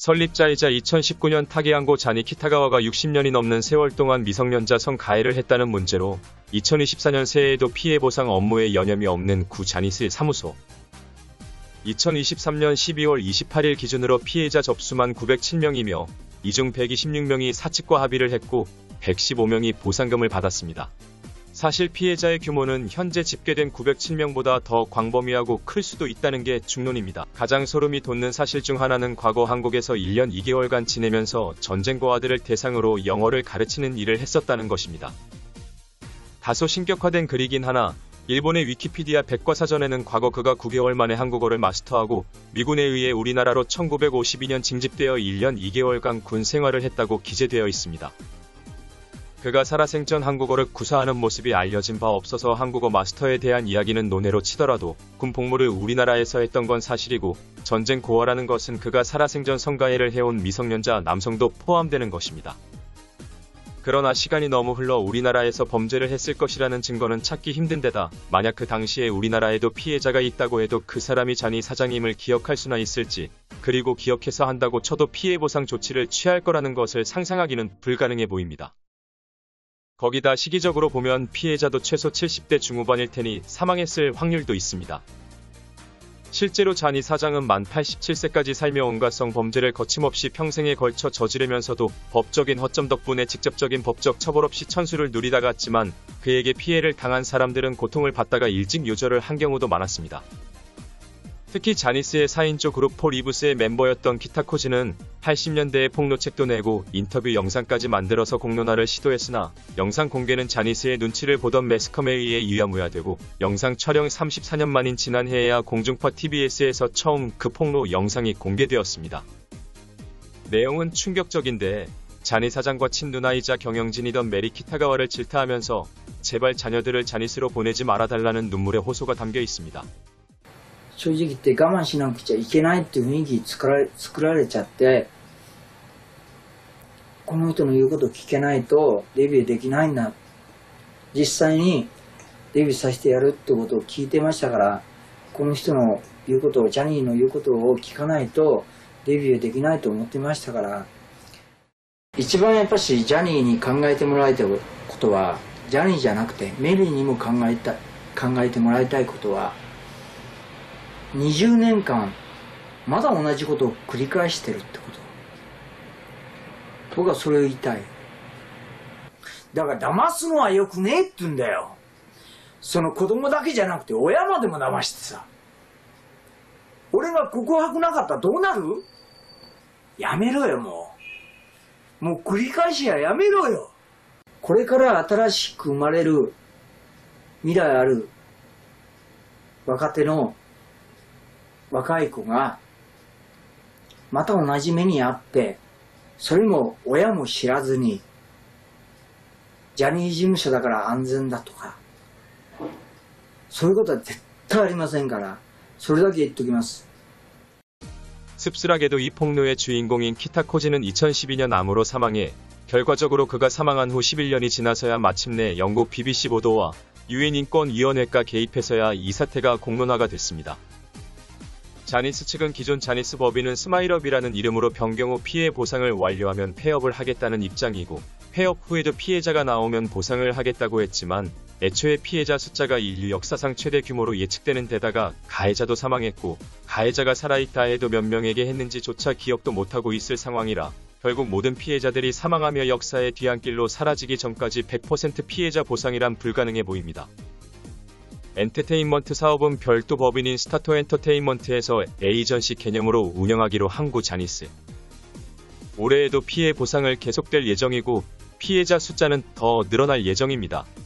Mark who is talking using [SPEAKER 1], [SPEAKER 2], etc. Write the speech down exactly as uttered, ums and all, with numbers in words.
[SPEAKER 1] 설립자이자 이천십구 년 타케양고 자니 키타가와가 육십 년이 넘는 세월 동안 미성년자 성가해를 했다는 문제로 이천이십사 년 새해에도 피해 보상 업무에 여념이 없는 구 자니스 사무소. 이천이십삼 년 십이월 이십팔일 기준으로 피해자 접수만 구백칠 명이며 이 중 백이십육 명이 사측과 합의를 했고 백십오 명이 보상금을 받았습니다. 사실 피해자의 규모는 현재 집계된 구백칠 명보다 더 광범위하고 클 수도 있다는 게 중론입니다. 가장 소름이 돋는 사실 중 하나는 과거 한국에서 일 년 이 개월간 지내면서 전쟁 고아들을 대상으로 영어를 가르치는 일을 했었다는 것입니다. 다소 신격화된 글이긴 하나 일본의 위키피디아 백과사전에는 과거 그가 구 개월 만에 한국어를 마스터하고 미군에 의해 우리나라로 천구백오십이 년 징집되어 일 년 이 개월간 군 생활을 했다고 기재되어 있습니다. 그가 살아생전 한국어를 구사하는 모습이 알려진 바 없어서 한국어 마스터에 대한 이야기는 논외로 치더라도 군 복무를 우리나라에서 했던 건 사실이고 전쟁 고아라는 것은 그가 살아생전 성가해를 해온 미성년자 남성도 포함되는 것입니다. 그러나 시간이 너무 흘러 우리나라에서 범죄를 했을 것이라는 증거는 찾기 힘든 데다 만약 그 당시에 우리나라에도 피해자가 있다고 해도 그 사람이 자니 사장임을 기억할 수나 있을지, 그리고 기억해서 한다고 쳐도 피해보상 조치를 취할 거라는 것을 상상하기는 불가능해 보입니다. 거기다 시기적으로 보면 피해자도 최소 칠십 대 중후반일 테니 사망했을 확률도 있습니다. 실제로 자니 사장은 만 팔십칠 세까지 살며 온갖 성범죄를 거침없이 평생에 걸쳐 저지르면서도 법적인 허점 덕분에 직접적인 법적 처벌 없이 천수를 누리다 갔지만 그에게 피해를 당한 사람들은 고통을 받다가 일찍 요절을 한 경우도 많았습니다. 특히 자니스의 사인조 그룹 폴 이브스의 멤버였던 키타코지는 팔십 년대에 폭로책도 내고 인터뷰 영상까지 만들어서 공론화를 시도했으나 영상 공개는 자니스의 눈치를 보던 매스컴에 의해 유야무야되고 영상 촬영 삼십사 년 만인 지난해에야 공중파 티비에스에서 처음 그 폭로 영상이 공개되었습니다. 내용은 충격적인데 자니 사장과 친누나이자 경영진이던 메리 키타가와를 질타하면서 제발 자녀들을 자니스로 보내지 말아달라는 눈물의 호소가 담겨 있습니다.
[SPEAKER 2] 正直言って我慢しなくちゃいけないっていう雰囲気作られ、作られちゃって、この人の言うことを聞けないとデビューできないんだ。実際にデビューさせてやるってことを聞いてましたから、この人の言うことを、ジャニーの言うことを聞かないとデビューできないと思ってましたから、一番やっぱしジャニーに考えてもらいたいことは、ジャニーじゃなくてメリーにも考えた、考えてもらいたいことは、にじゅうねんかんまだ同じことを繰り返してるってこと。僕はそれを言いたい。だから騙すのはよくねえって言うんだよ。その子供だけじゃなくて親までも騙してさ。俺が告白なかったらどうなる？やめろよもう。もう繰り返しはやめろよ。これから新しく生まれる未来ある若手の若い子がまた同じ目にあって、それも親も知らずにジャニー事務所だから安全だとかそういうことは絶対ありませんから、それだけ言っておきます。
[SPEAKER 1] 씁쓸하게도 이 폭로의 주인공인 키타코지는 이천십이 년 암으로 사망해 결과적으로 그가 사망한 후 십일 년이 지나서야 마침내 영국 비비씨 보도와 유엔인권위원회가 개입해서야 이 사태가 공론화가 됐습니다. 자니스 측은 기존 자니스 법인은 스마일업이라는 이름으로 변경 후 피해 보상을 완료하면 폐업을 하겠다는 입장이고, 폐업 후에도 피해자가 나오면 보상을 하겠다고 했지만 애초에 피해자 숫자가 인류 역사상 최대 규모로 예측되는 데다가 가해자도 사망했고 가해자가 살아있다 해도 몇 명에게 했는지조차 기억도 못하고 있을 상황이라 결국 모든 피해자들이 사망하며 역사의 뒤안길로 사라지기 전까지 백 퍼센트 피해자 보상이란 불가능해 보입니다. 엔터테인먼트 사업은 별도 법인인 스타토 엔터테인먼트에서 에이전시 개념으로 운영하기로 한 구 자니스. 올해에도 피해 보상을 계속될 예정이고 피해자 숫자는 더 늘어날 예정입니다.